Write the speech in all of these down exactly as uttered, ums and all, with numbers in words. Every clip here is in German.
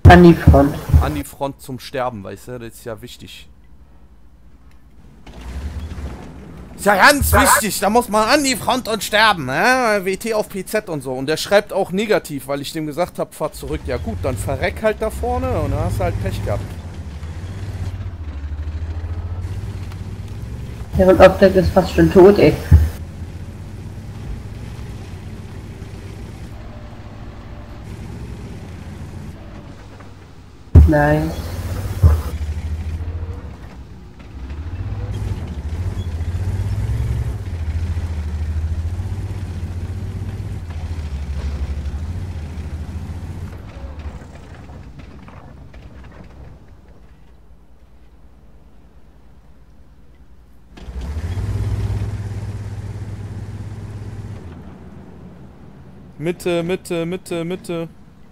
An die Front. An die Front zum Sterben, weißt du? Das ist ja wichtig. Ist ja ganz wichtig, da muss man an die Front und sterben, ne? W T auf P Z und so. Und der schreibt auch negativ, weil ich dem gesagt habe, fahr zurück. Ja gut, dann verreck halt da vorne und dann hast du halt Pech gehabt. Ja, und Optik ist fast schon tot, ey. Nein. Mitte, Mitte, Mitte, Mitte.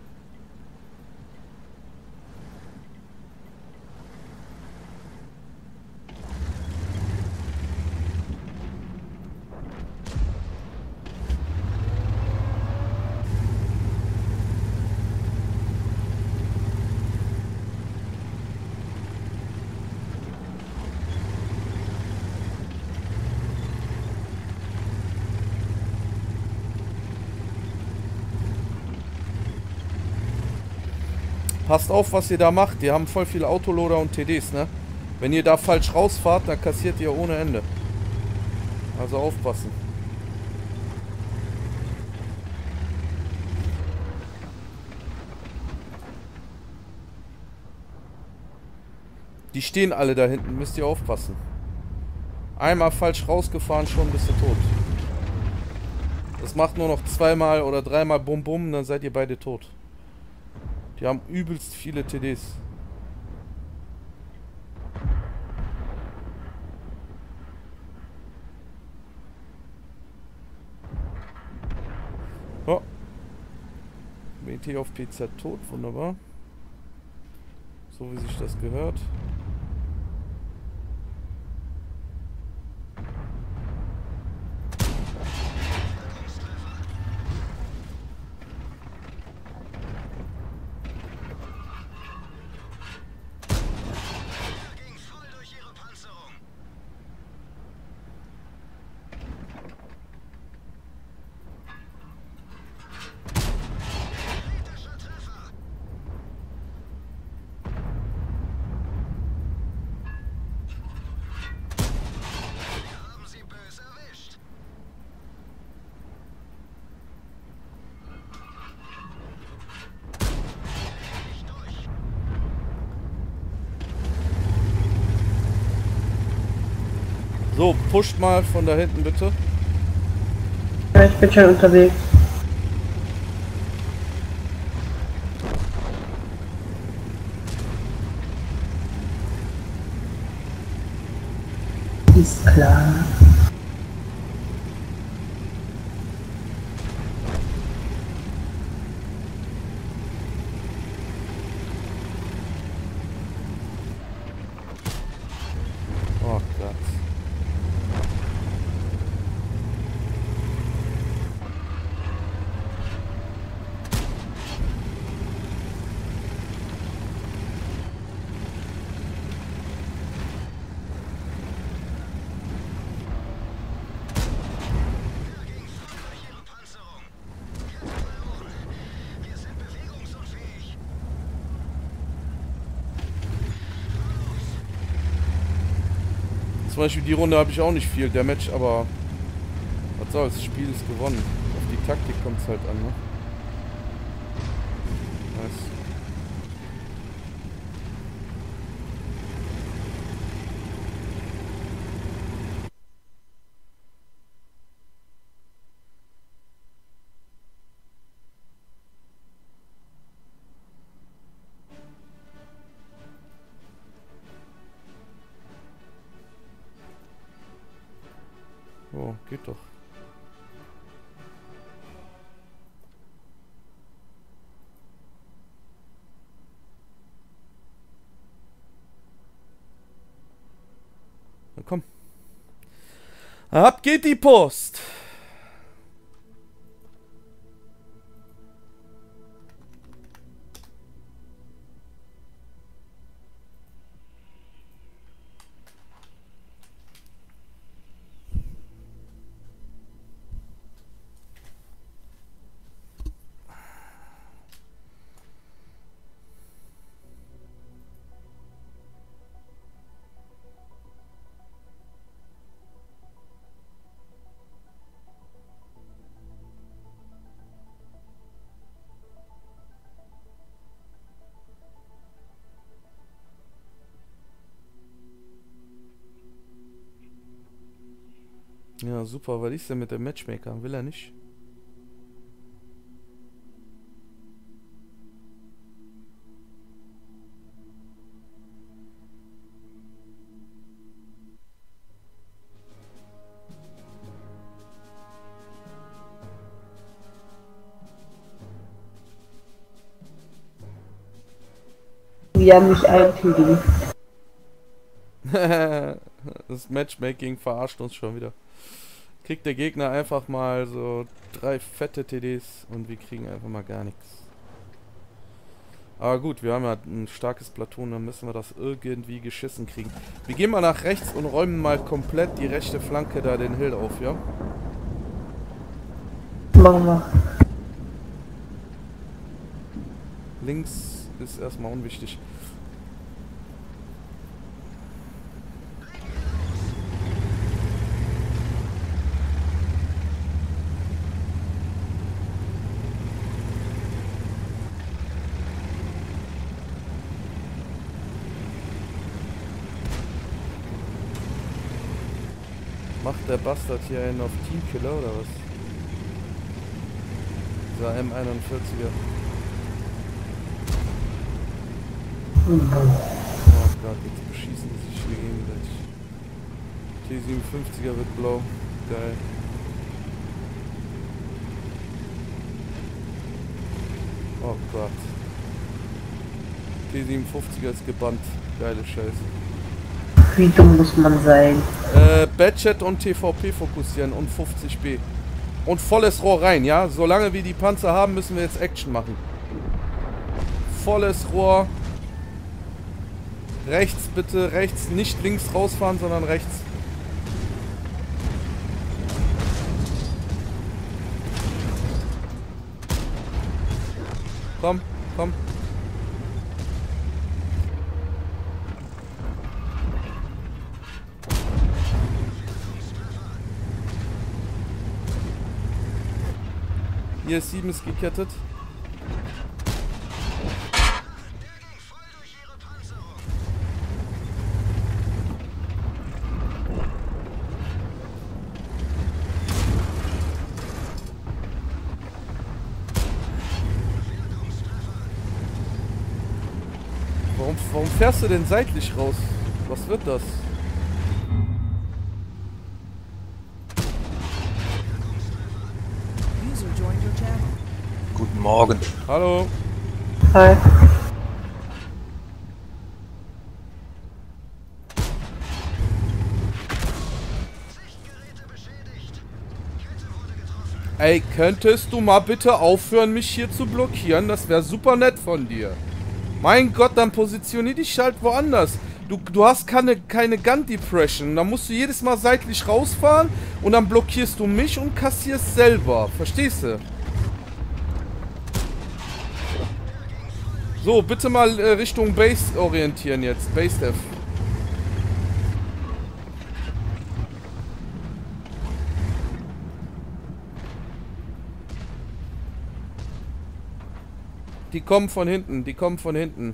Passt auf, was ihr da macht. Die haben voll viele Autoloader und T Ds, ne? Wenn ihr da falsch rausfahrt, dann kassiert ihr ohne Ende. Also aufpassen. Die stehen alle da hinten, müsst ihr aufpassen. Einmal falsch rausgefahren, schon bist du tot. Das macht nur noch zweimal oder dreimal Bum Bum, dann seid ihr beide tot. Die haben übelst viele T Ds. Oh. W T auf P Z tot, wunderbar. So wie sich das gehört. So, pusht mal von da hinten bitte. Ja, ich bin schon unterwegs. Ist klar. Oh Gott. Zum Beispiel die Runde habe ich auch nicht viel Damage, aber was soll's, das Spiel ist gewonnen. Auf die Taktik kommt es halt an, ne? Nice. Oh, geht doch. Na komm. Ab geht die Post. Ja, super. Was ist denn mit dem Matchmaker? Will er nicht? Wie er mich einfügen. Das Matchmaking verarscht uns schon wieder. Kriegt der Gegner einfach mal so drei fette T Ds und wir kriegen einfach mal gar nichts. Aber gut, wir haben ja ein starkes Platoon, dann müssen wir das irgendwie geschissen kriegen. Wir gehen mal nach rechts und räumen mal komplett die rechte Flanke da den Hill auf, ja? Machen wir. Links ist erstmal unwichtig. Macht der Bastard hier einen auf Teamkiller oder was? Dieser M einundvierziger. Oh Gott, jetzt beschießen die sich hier gegenseitig. T siebenundfünfziger wird blau. Geil. Oh Gott. T siebenundfünfziger ist gebannt. Geile Scheiße. Wie dumm muss man sein? Äh, Badchat und T V P fokussieren und fünfzig B. Und volles Rohr rein, ja? Solange wir die Panzer haben, müssen wir jetzt Action machen. Volles Rohr. Rechts bitte, rechts. Nicht links rausfahren, sondern rechts. Komm, komm. Hier ist sieben ist gekettet. Warum, warum fährst du denn seitlich raus? Was wird das? Guten Morgen. Hallo. Hi. Ey, könntest du mal bitte aufhören, mich hier zu blockieren? Das wäre super nett von dir. Mein Gott, dann positionier dich halt woanders. Du, du hast keine, keine Gun Depression. Da musst du jedes Mal seitlich rausfahren und dann blockierst du mich und kassierst selber. Verstehst du? So, bitte mal äh, Richtung Base orientieren jetzt. Base Dev. Die kommen von hinten, die kommen von hinten.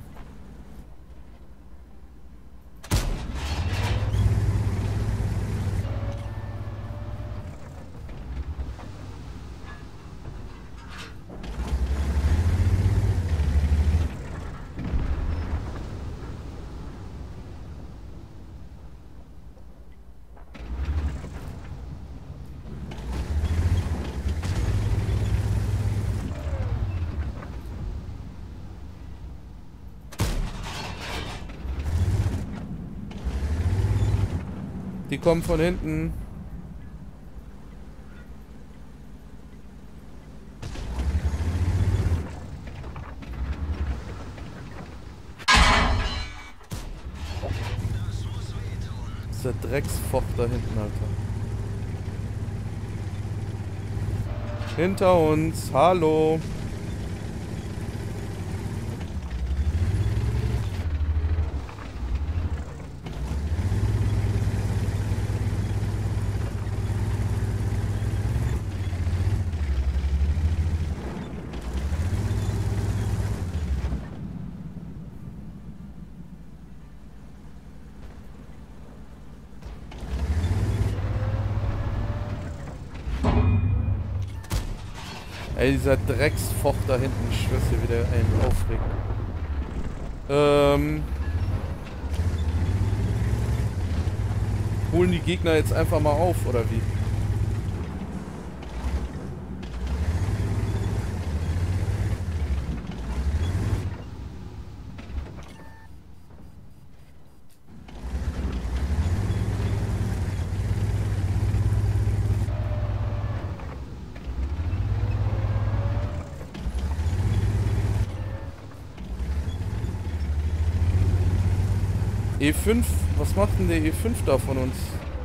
Die kommen von hinten. Das ist der Drecksfoch da hinten, Alter. Hinter uns, hallo. Ey, dieser Drecksfoch da hinten, ich schwör's dir, wieder einen aufregt. Ähm... Holen die Gegner jetzt einfach mal auf, oder wie? E fünf, was macht denn der E fünf da von uns?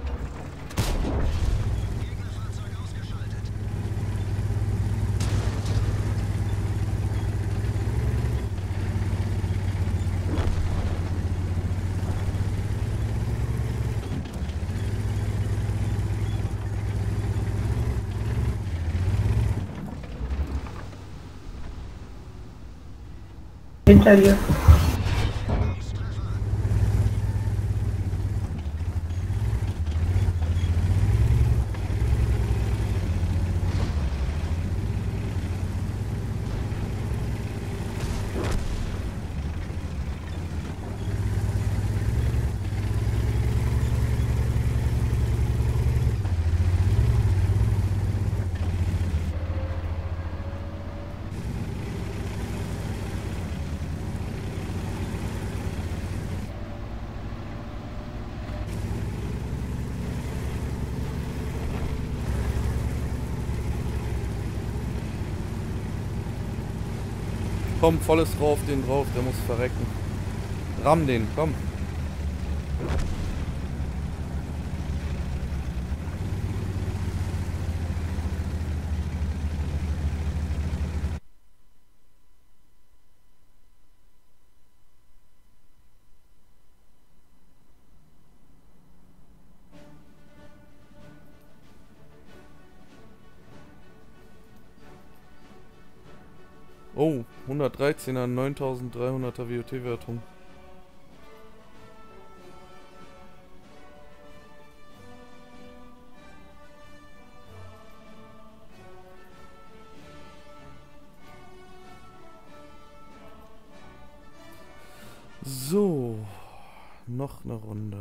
Hinter dir. Komm, volles drauf, den drauf, der muss verrecken. Ramm den, komm. Oh, hundertdreizehner, neuntausenddreihunderter W O T-Wertung. So, noch eine Runde.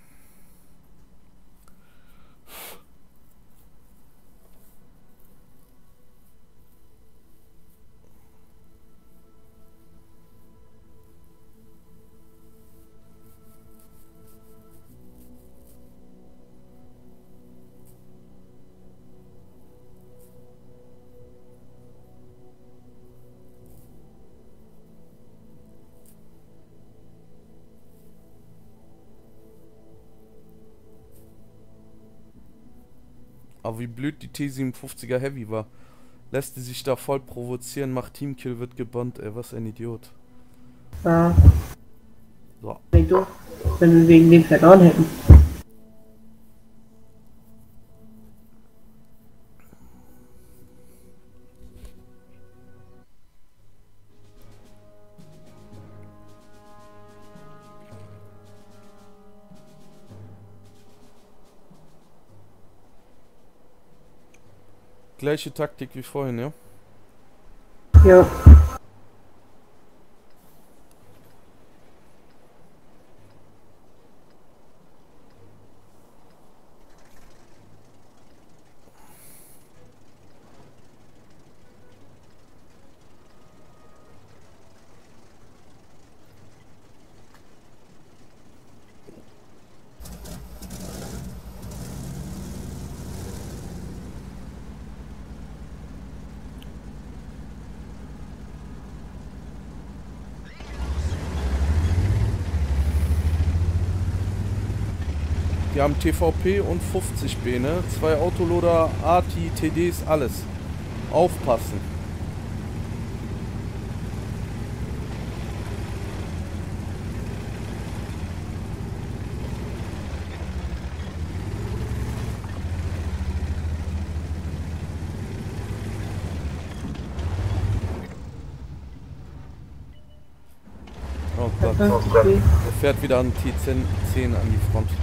Aber wie blöd die T siebenundfünfziger Heavy war. Lässt die sich da voll provozieren, macht Teamkill, wird gebannt, ey, was ein Idiot. Ja. So. Nicht doof, wenn wir wegen dem verloren hätten. Gleiche Taktik wie vorhin, ja? Ja. Die haben T V P und fünfzig B, ne? Zwei Autoloader, A T I, T Ds, alles. Aufpassen. Oh Gott. Er fährt wieder an T zehn an die Front.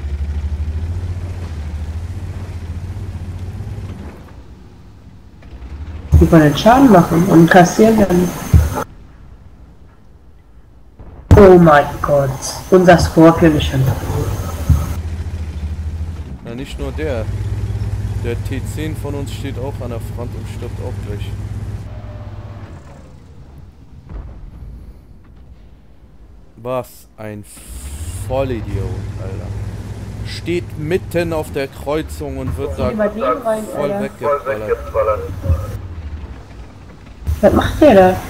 Die wollen den Schaden machen und kassieren dann. Oh mein Gott, unser Scorpion ist schon. Na, nicht nur der. Der T zehn von uns steht auch an der Front und stirbt auch gleich. Was ein Vollidiot, Alter. Steht mitten auf der Kreuzung und wird da rein, voll Alter. weggeballert. Was macht der da?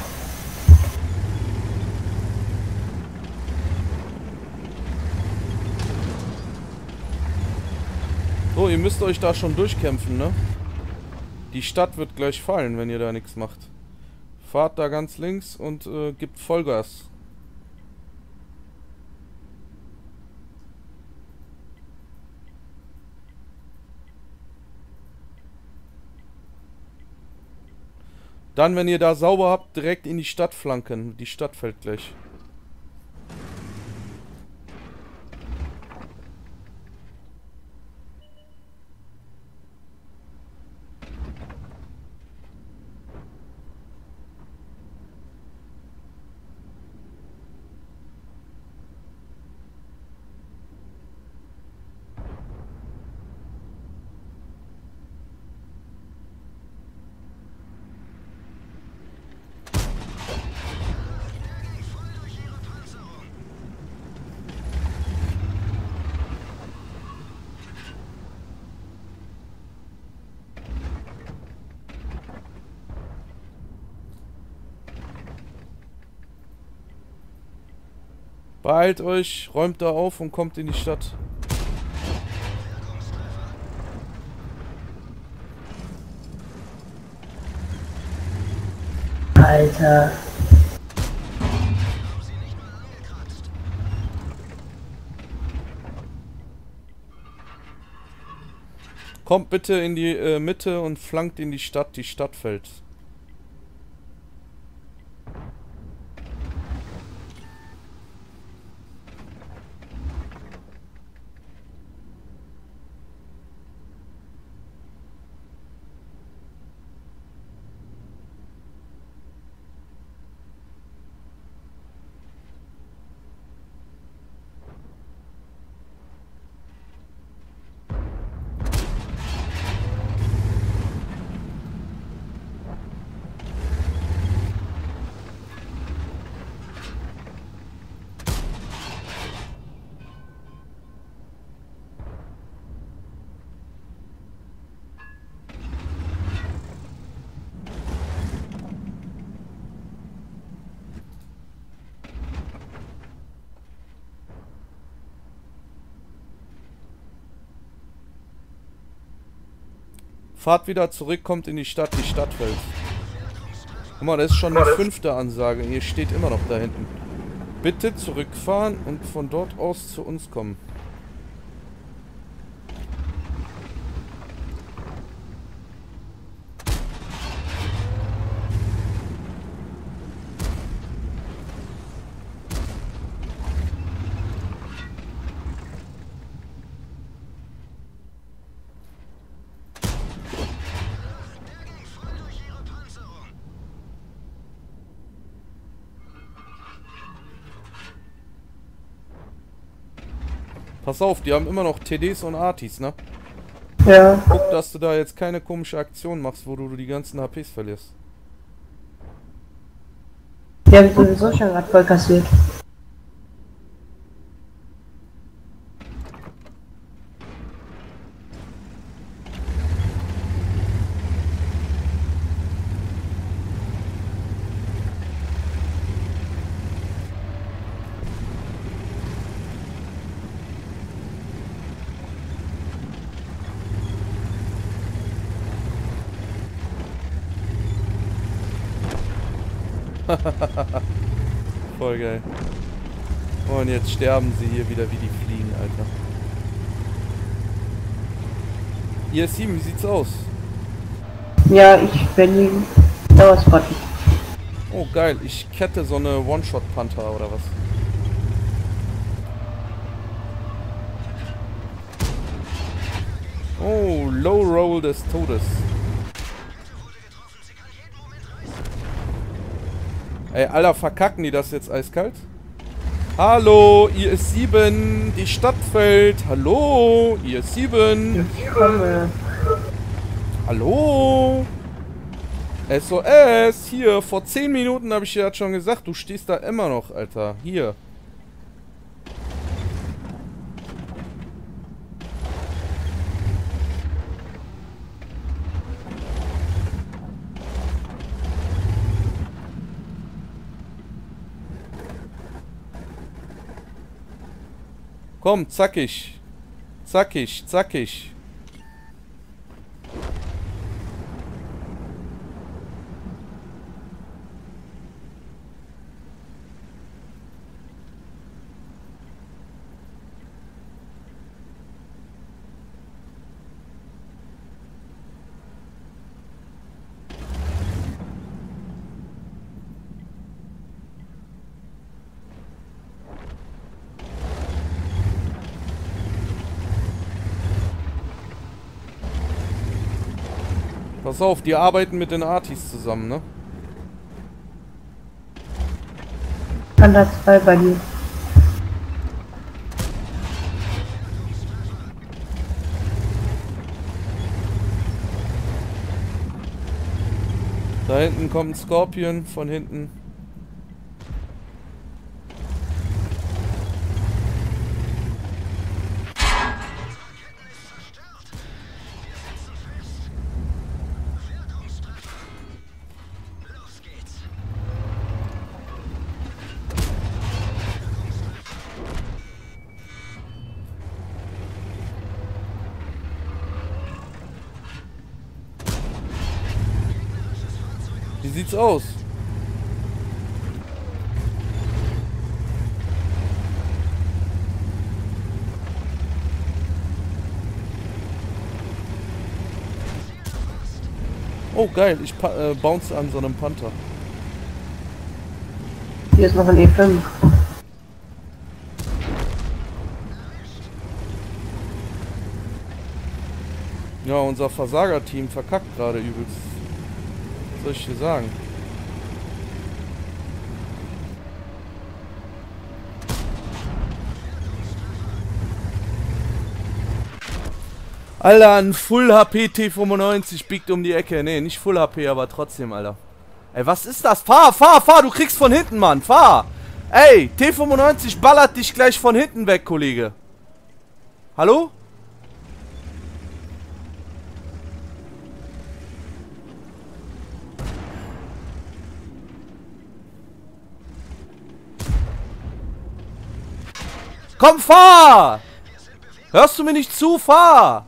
So, ihr müsst euch da schon durchkämpfen, ne? Die Stadt wird gleich fallen, wenn ihr da nichts macht. Fahrt da ganz links und äh, gibt Vollgas. Dann, wenn ihr da sauber habt, direkt in die Stadt flanken. Die Stadt fällt gleich. Beeilt euch, räumt da auf und kommt in die Stadt. Alter. Kommt bitte in die äh, Mitte und flankt in die Stadt. Die Stadt fällt. Fahrt wieder zurück, kommt in die Stadt, die Stadt fällt. Guck mal, das ist schon die fünfte Ansage. Ihr steht immer noch da hinten. Bitte zurückfahren und von dort aus zu uns kommen. Pass auf, die haben immer noch T Ds und Artis, ne? Ja. Guck, dass du da jetzt keine komische Aktion machst, wo du die ganzen H Ps verlierst. Die haben sowieso schon gerade voll kassiert. Voll geil. Und jetzt sterben sie hier wieder wie die Fliegen, Alter. I S sieben, wie sieht's aus? Ja, ich bin Dauerspotten. Oh geil, ich kette so eine One-Shot-Panther oder was? Oh, Low Roll des Todes. Ey, Alter, verkacken die das jetzt eiskalt? Hallo, I S sieben, die Stadt fällt. Hallo, I S sieben. Ich komme. Hallo. S O S, hier, vor zehn Minuten habe ich dir das schon gesagt. Du stehst da immer noch, Alter. Hier. Komm, zackig. Zackig, zackig. Pass auf, die arbeiten mit den Artis zusammen, ne? Panda zwei bei dir. Da hinten kommt ein Scorpion von hinten. Wie sieht's aus? Oh geil, ich äh, bounce an so einem Panther. Hier ist noch ein E fünf. Ja, unser Versager-Team verkackt gerade übelst. Was soll ich dir sagen? Alter, ein Full H P T fünfundneunzig biegt um die Ecke. Ne, nicht Full H P, aber trotzdem, Alter. Ey, was ist das? Fahr, fahr, fahr, du kriegst von hinten, Mann, fahr! Ey, T fünfundneunzig ballert dich gleich von hinten weg, Kollege. Hallo? Komm, fahr! Hörst du mir nicht zu? Fahr!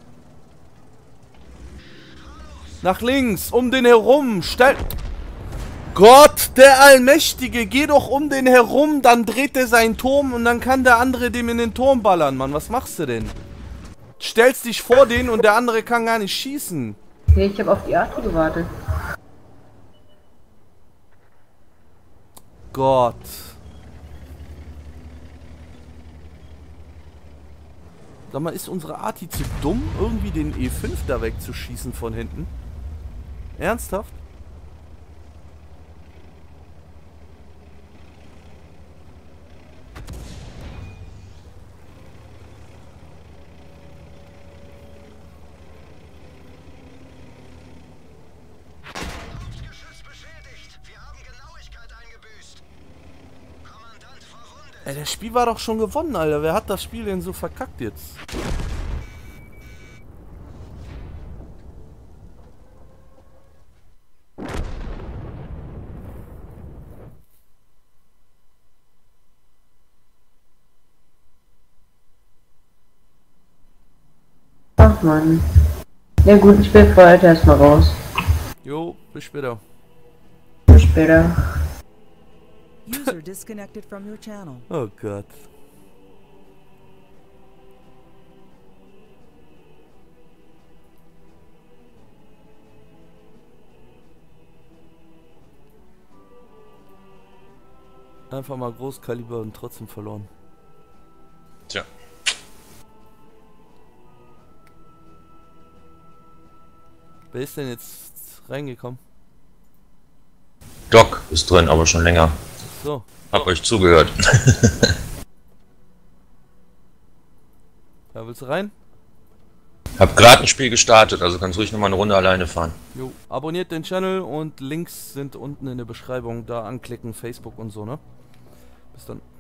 Nach links, um den herum. Stell... Gott, der Allmächtige, geh doch um den herum, dann dreht er seinen Turm und dann kann der andere dem in den Turm ballern, Mann. Was machst du denn? Stellst dich vor den und der andere kann gar nicht schießen. Nee, ich habe auf die Arti gewartet. Gott. Sag mal, ist unsere Arti zu dumm, irgendwie den E fünf da wegzuschießen von hinten? Ernsthaft? Ey, das Spiel war doch schon gewonnen, Alter. Wer hat das Spiel denn so verkackt jetzt? Ach man. Ja gut, ich bin für heute erstmal raus. Jo, bis später. Bis später. User disconnected from your channel. Oh Gott. Einfach mal Großkaliber und trotzdem verloren. Tja. Wer ist denn jetzt reingekommen? Doc ist drin, aber schon länger. So. Hab euch zugehört. Da willst du rein? Hab gerade ein Spiel gestartet, also kannst ruhig nochmal eine Runde alleine fahren. Jo. Abonniert den Channel und Links sind unten in der Beschreibung. Da anklicken, Facebook und so, ne? Bis dann.